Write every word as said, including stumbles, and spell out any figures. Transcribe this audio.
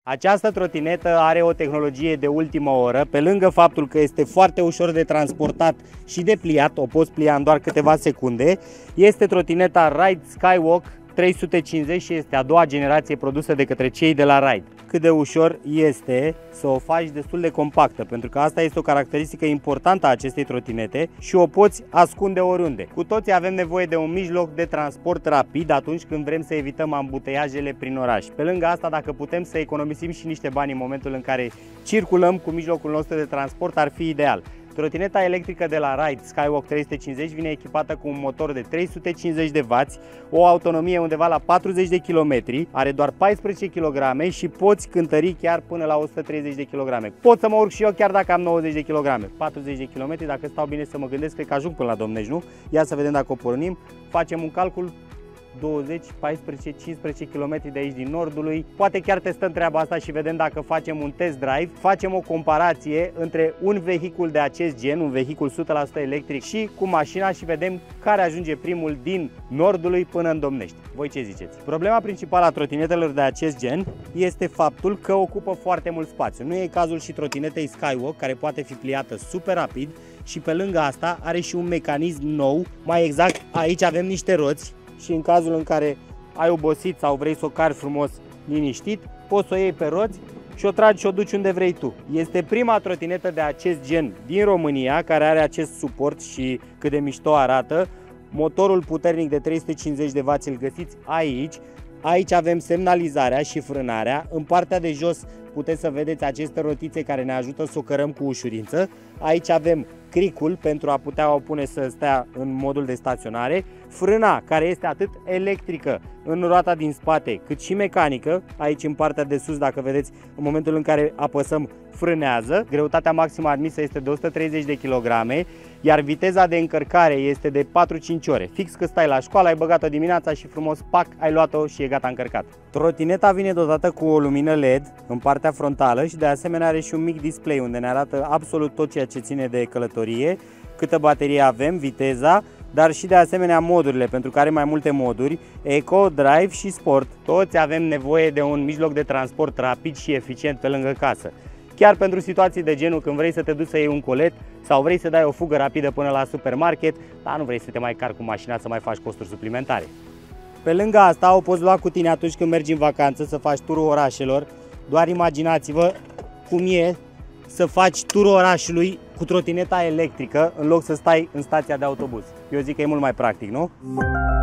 Această trotinetă are o tehnologie de ultimă oră, pe lângă faptul că este foarte ușor de transportat și de pliat, o poți plia în doar câteva secunde. Este trotineta Ride Skywalk trei sute cincizeci și este a doua generație produsă de către cei de la Ride. Cât de ușor este să o faci destul de compactă, pentru că asta este o caracteristică importantă a acestei trotinete și o poți ascunde oriunde. Cu toții avem nevoie de un mijloc de transport rapid atunci când vrem să evităm ambuteiajele prin oraș. Pe lângă asta, dacă putem să economisim și niște bani în momentul în care circulăm cu mijlocul nostru de transport, ar fi ideal. Trotineta electrică de la Ride Skywalk trei sute cincizeci vine echipată cu un motor de trei sute cincizeci de wați, o autonomie undeva la patruzeci de kilometri, are doar paisprezece kilograme și poți cântări chiar până la o sută treizeci de kilograme. Pot să mă urc și eu chiar dacă am nouăzeci de kilograme. patruzeci de kilometri, dacă stau bine să mă gândesc, cred că ajung până la Domnești, nu? Ia să vedem dacă o pornim. Facem un calcul. douăzeci, paisprezece, cincisprezece kilometri de aici din Nordului. Poate chiar testăm treaba asta și vedem dacă facem un test drive. Facem o comparație între un vehicul de acest gen, un vehicul o sută la sută electric și cu mașina și vedem care ajunge primul din Nordului până în Domnești. Voi ce ziceți? Problema principală a trotinetelor de acest gen este faptul că ocupă foarte mult spațiu. Nu e cazul și trotinetei Skywalk, care poate fi pliată super rapid și pe lângă asta are și un mecanism nou. Mai exact, aici avem niște roți și în cazul în care ai obosit sau vrei să o cari frumos liniștit, poți să o iei pe roți și o tragi și o duci unde vrei tu. Este prima trotinetă de acest gen din România care are acest suport și cât de mișto arată. Motorul puternic de trei sute cincizeci de wați îl găsiți aici. Aici avem semnalizarea și frânarea. În partea de jos puteți să vedeți aceste rotițe care ne ajută să o cărăm cu ușurință. Aici avem cricul pentru a putea o pune să stea în modul de staționare. Frâna care este atât electrică în roata din spate cât și mecanică. Aici în partea de sus, dacă vedeți, în momentul în care apăsăm, frânează. Greutatea maximă admisă este de o sută treizeci de kilograme, iar viteza de încărcare este de patru-cinci ore. Fix că stai la școală, ai băgat-o dimineața și frumos, pac, ai luat-o și e gata încărcat. Trotineta vine dotată cu o lumină L E D în partea frontală și de asemenea are și un mic display unde ne arată absolut tot ceea ce ține de călătorie, câtă baterie avem, viteza, dar și de asemenea modurile, pentru că are mai multe moduri, Eco, Drive și Sport. Toți avem nevoie de un mijloc de transport rapid și eficient pe lângă casă. Chiar pentru situații de genul când vrei să te duci să iei un colet sau vrei să dai o fugă rapidă până la supermarket, dar nu vrei să te mai cari cu mașina să mai faci costuri suplimentare. Pe lângă asta o poți lua cu tine atunci când mergi în vacanță să faci turul orașelor. Doar imaginați-vă cum e să faci turul orașului cu trotineta electrică în loc să stai în stația de autobuz. Eu zic că e mult mai practic, nu?